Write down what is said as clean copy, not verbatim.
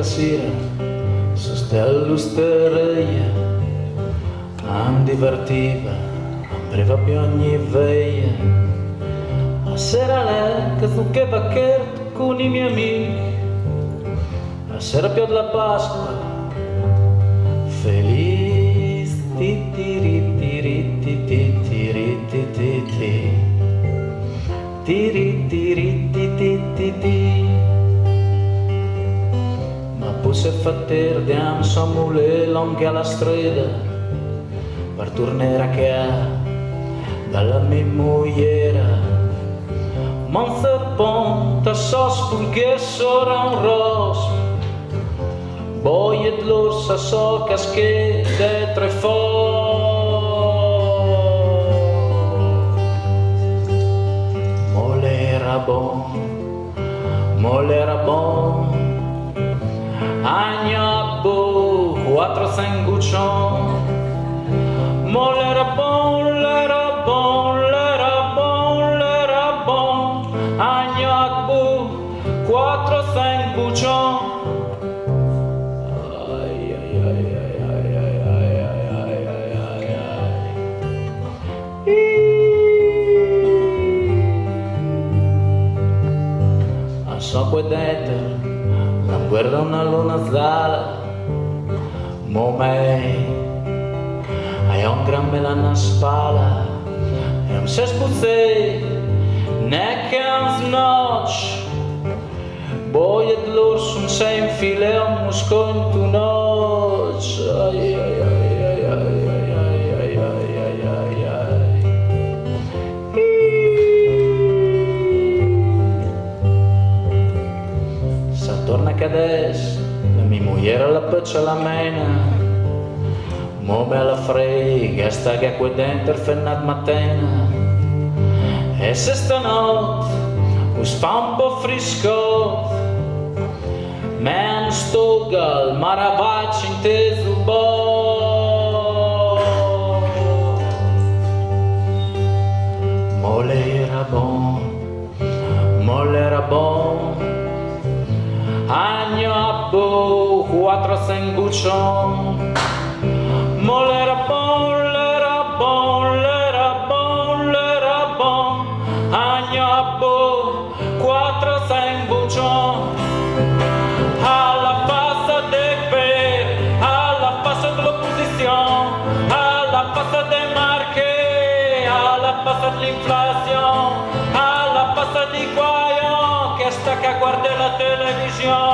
questa sera su stell'osteria mi divertiva, non breva più ogni veia. A sera lei che zuccheva scherzo con i miei amici, a sera più della Pasqua, feliz ti ti ri ti ri ti ti ti ri ti ti ti ti ri ti ri ti ti ti ti. Ma poi se fa tardi siamo le lunghe alla strada per tornare a casa dalla mia moglie. Ma un serpente so spulghe sopra un rosso, boie d'orsa so casche dietro e Molera bon, agnabbo, 400 guccion. Molera bon, lera bon, lera bon, lera bon, agnabbo, 400 guccion. So puoi dettere, la guerra è una luna zala, mo me, hai un gran melana spala, e non se spuzzei, neanche un noce, boie d'orso, non sei in file, un musco in tu noce, ai ai ai ai ai ai ai ai ai ai ai. Torna che adesso la mia moglie la peccia la mena, mo bella frega sta che qua dentro fennat mattina, e se stanotte us fa un po' frisco, men sto gal maravacci inteso bo. Molera bon, agnabbo, 400 guccion. Molera bon, lera bon, lera bon, lera bon, agnabbo, 400 guccion. Alla faccia del per, alla faccia dell'opposizione, alla faccia dei marche, alla faccia dell'inflazione, alla faccia di guaio che sta che guarda la televisione.